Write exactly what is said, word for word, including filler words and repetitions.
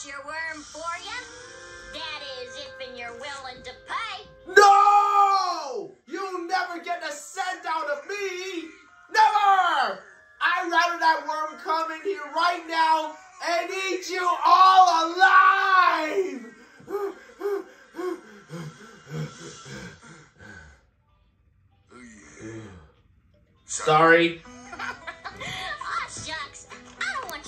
catch your worm for you. That is, if you're willing to pay. No! You'll never get a cent out of me! Never! I'd rather that worm come in here right now and eat you all alive! Sorry.